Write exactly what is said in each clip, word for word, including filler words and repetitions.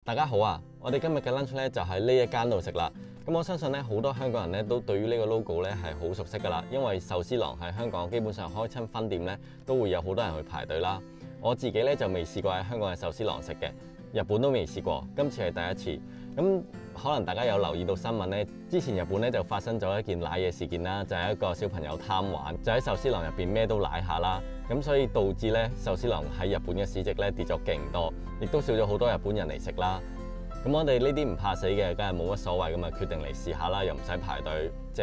大家好啊！我哋今日嘅 lunch 咧就喺呢一間度食啦。咁我相信咧好多香港人咧都對於呢個 logo 咧係好熟悉噶啦，因為壽司郎喺香港基本上開親分店咧都會有好多人去排隊啦。我自己咧就未試過喺香港嘅壽司郎食嘅，日本都未試過，今次係第一次。咁可能大家有留意到新聞咧，之前日本咧就發生咗一件瀨嘢事件啦，就係一個小朋友貪玩，就喺壽司郎入邊咩都瀨下啦。咁所以導致咧壽司郎喺日本嘅市值咧跌咗勁多，亦都少咗好多日本人嚟食啦。咁我哋呢啲唔怕死嘅，梗係冇乜所謂咁啊，決定嚟試下啦，又唔使排隊，正。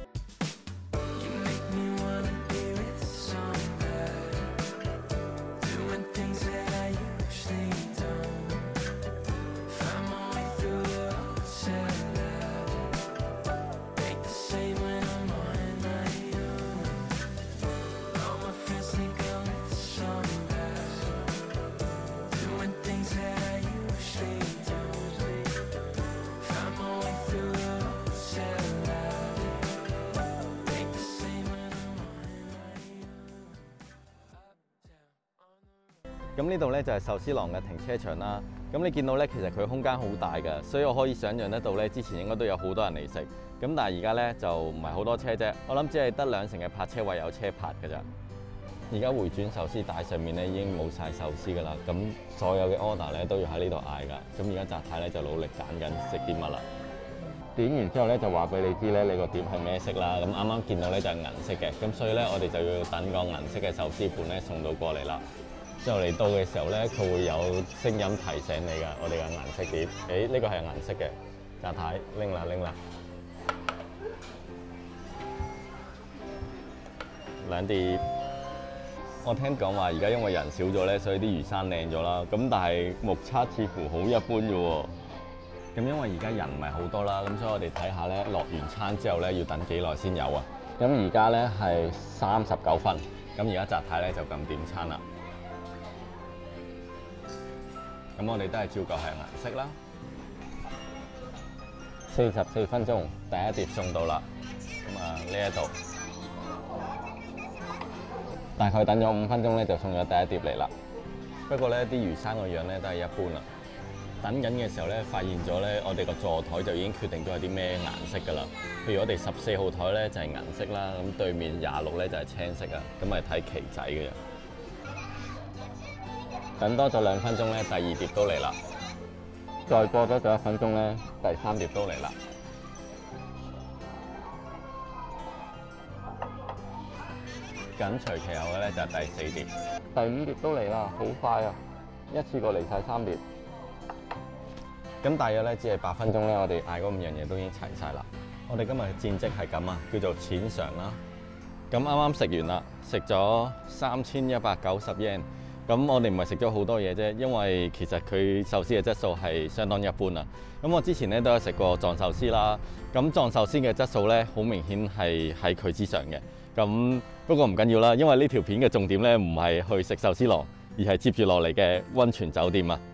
咁呢度咧就係壽司郎嘅停車場啦。咁你見到咧，其實佢空間好大㗎，所以我可以想象得到咧，之前應該都有好多人嚟食。咁但係而家咧就唔係好多車啫，我諗只係得兩成嘅泊車位有車泊㗎咋。而家回轉壽司帶上面咧已經冇晒壽司㗎啦，咁所有嘅 order 咧都要喺呢度嗌㗎。咁而家澤太咧就努力揀緊食啲乜啦。點完之後咧就話俾你知咧，你個碟係咩色啦。咁啱啱見到咧就係銀色嘅，咁所以咧我哋就要等個銀色嘅壽司盤咧送到過嚟啦。之後嚟到嘅時候咧，佢會有聲音提醒你㗎，我哋嘅銀色碟。誒，呢個係銀色嘅，澤太拎啦拎啦，兩碟。我聽講話而家因為人少咗咧，所以啲魚生靚咗啦。咁但係目測似乎好一般嘅喎。咁因為而家人唔係好多啦，咁所以我哋睇下咧，落完餐之後咧要等幾耐先有啊？咁而家咧係三十九分，咁而家澤太咧就咁點餐啦。咁我哋都係照舊係銀色啦。四十四分鐘，第一碟送到啦。咁啊呢一度，大概等咗五分鐘咧，就送咗第一碟嚟啦。不過咧，啲魚生個樣咧都係一般啦。等緊嘅時候咧，發現咗咧，我哋個座台就已經決定咗係啲咩顏色㗎啦。譬如我哋十四號台咧就係銀色啦，咁對面廿六咧就係青色啊。咁係睇旗仔嘅啫。等多咗兩分鐘咧，第二碟都嚟啦。再過多咗一分鐘咧，第三碟都嚟啦。緊隨其後嘅咧就係第四碟，第五碟都嚟啦，好快啊！一次過嚟晒三碟。咁大約咧只係八分鐘咧，我哋嗌嗰五樣嘢都已經齊晒啦。我哋今日嘅戰績係咁啊，叫做淺嘗啦。咁啱啱食完啦，食咗三千一百九十 yen。咁我哋唔係食咗好多嘢啫，因為其實佢壽司嘅質素係相當一般啊。咁我之前咧都有食過藏壽司啦，咁藏壽司嘅質素咧好明顯係喺佢之上嘅。咁不過唔緊要啦，因為呢條片嘅重點咧唔係去食壽司郎，而係接住落嚟嘅溫泉酒店啊。